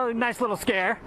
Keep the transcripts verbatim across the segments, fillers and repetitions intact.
a nice little scare.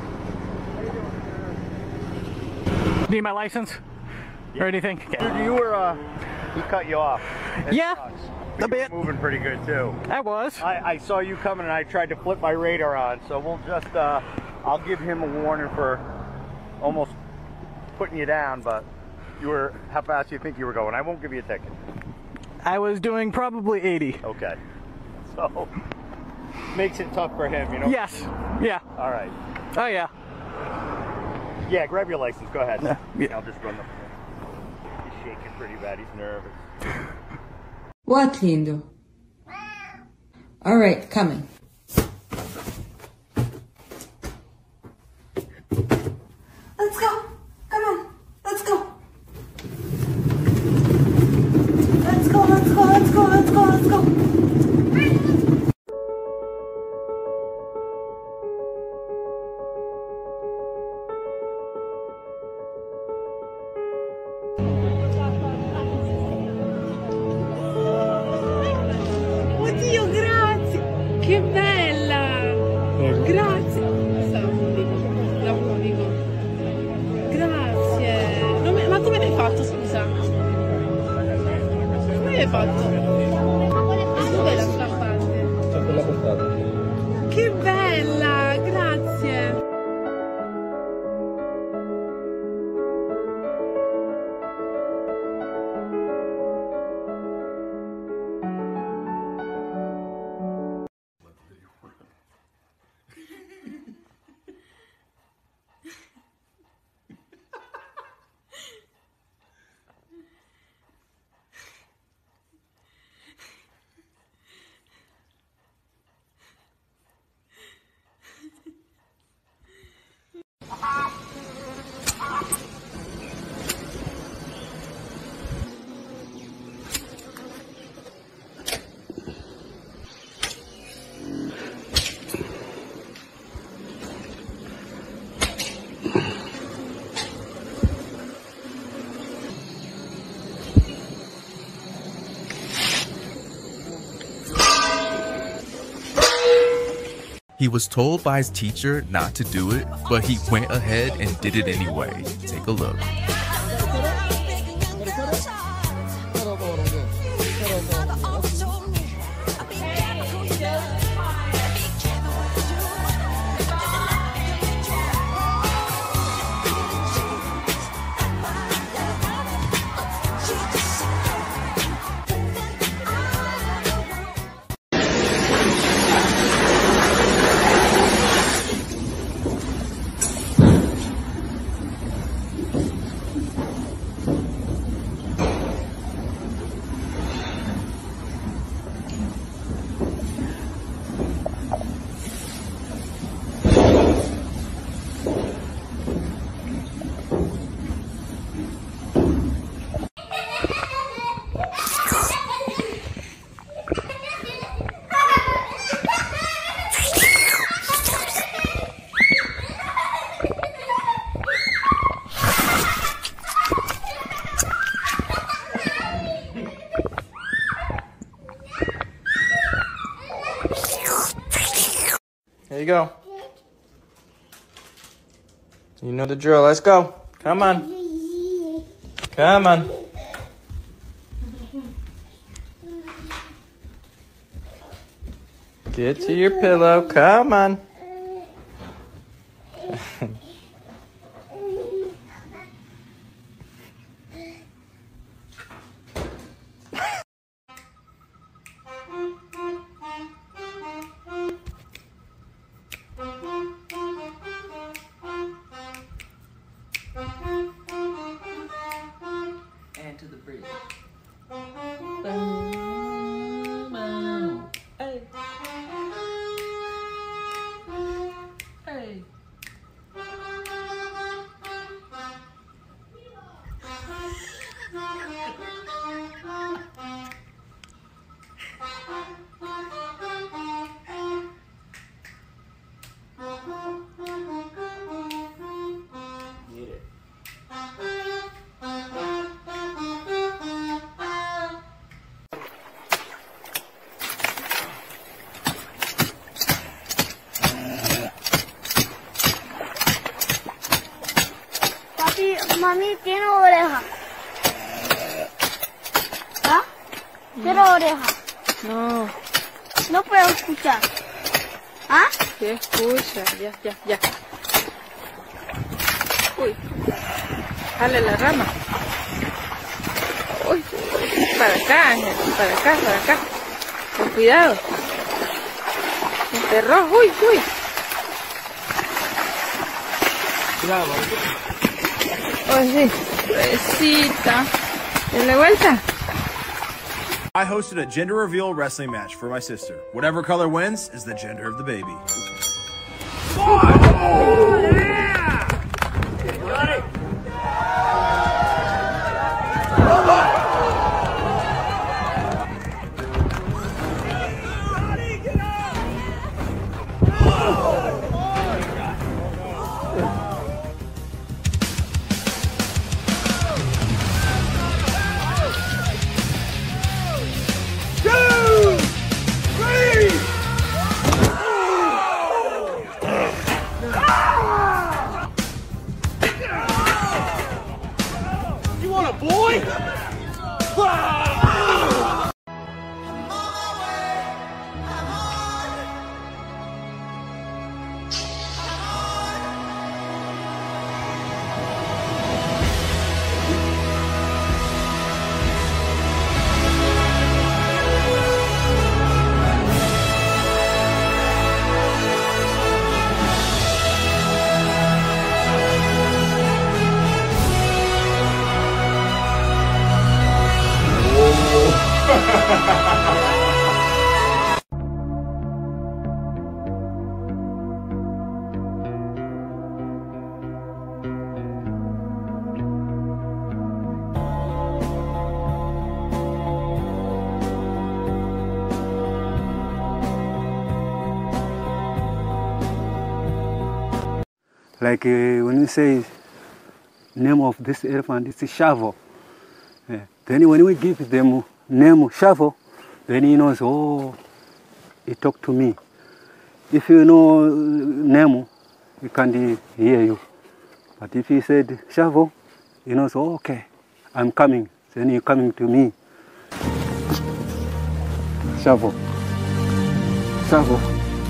Need my license yeah. or anything? Okay. Dude, you were, uh, he cut you off. It yeah, sucks. a bit. Moving pretty good too. I was. I, I saw you coming and I tried to flip my radar on, so we'll just, uh, I'll give him a warning for almost putting you down, but you were, how fast do you think you were going? I won't give you a ticket. I was doing probably eighty. Okay. So, makes it tough for him, you know? Yes. Yeah. All right. Oh, yeah. Yeah, grab your license. Go ahead. Yeah. Yeah. I'll just run the... He's shaking pretty bad. He's nervous. What, lindo? All right, coming. Let's go. Come on. Let's go. Let's go, let's go, let's go, let's go, let's go. Oddio, grazie! Che bella! Grazie! La unico. Grazie! Non mi- Ma come l'hai fatto, scusa? Come l'hai fatto? Dov'è l'altra parte? C'è quella portata. Che bella! Grazie! He was told by his teacher not to do it, but he went ahead and did it anyway. Take a look. There you go. You know the drill. Let's go. Come on. Come on. Get to your pillow. Come on. And to the bridge. Boom, boom. Hey. mami tiene oreja. ¿Ah? Tiene oreja. No, No puedo escuchar. ¿Ah? sí escucha, ya, ya, ya. Uy, jale la rama. Uy, para acá, Ángel, para acá, para acá. Con cuidado. Se enterró, uy, uy. Ay, sí, suavecita. Dale vuelta. I hosted a gender reveal wrestling match for my sister. Whatever color wins is the gender of the baby. Like uh, when you say name of this elephant, it's Shavo. Yeah. Then when we give them name Shavo, then he knows, oh, he talked to me. If you know name, he can't hear you. But if he said Shavo, he knows, oh, okay, I'm coming. Then you're coming to me. Shavo. Shavo.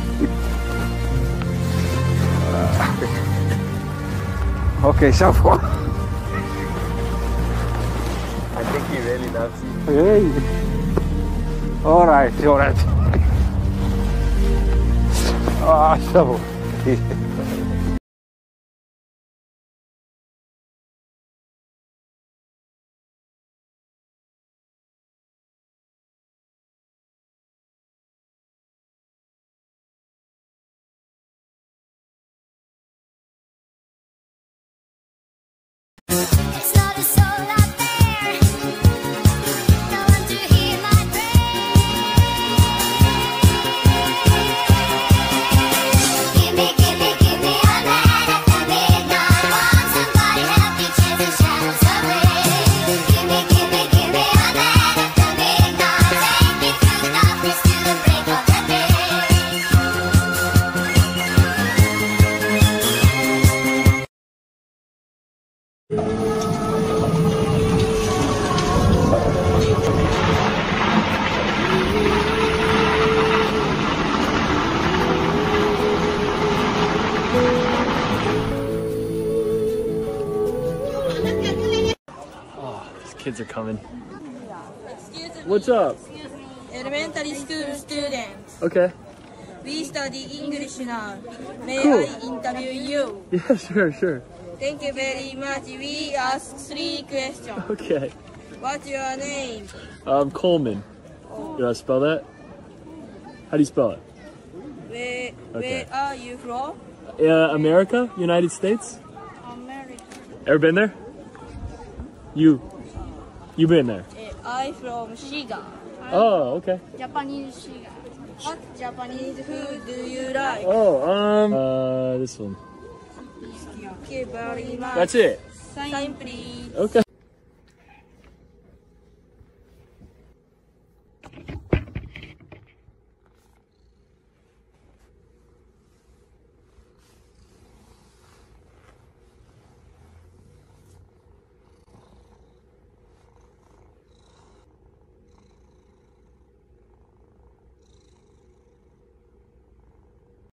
Okay, Shavo. I think he really loves you. Hey. All right, all right. Ah, Shavo. It's not a soul out there, no one to hear my prayer. Give me, give me, give me a man at the midnight. Want somebody help me chase the shadows away. Give me, give me, give me a man at the midnight. Take me through the darkness to the break of the day. Kids are coming. What's up? Elementary school students. Okay. We study English now. May Cool. I interview you? Yeah, sure, sure. Thank you very much. We ask three questions. Okay. What's your name? Um, Coleman. You want to spell that? How do you spell it? Where, Okay. where are you from? Uh, America? United States? America. Ever been there? You. You been there? I from Shiga. Oh, okay. Japanese Shiga. What Japanese food do you like? Oh, um, uh, this one. Thank you very much. That's it. Sign please. Okay.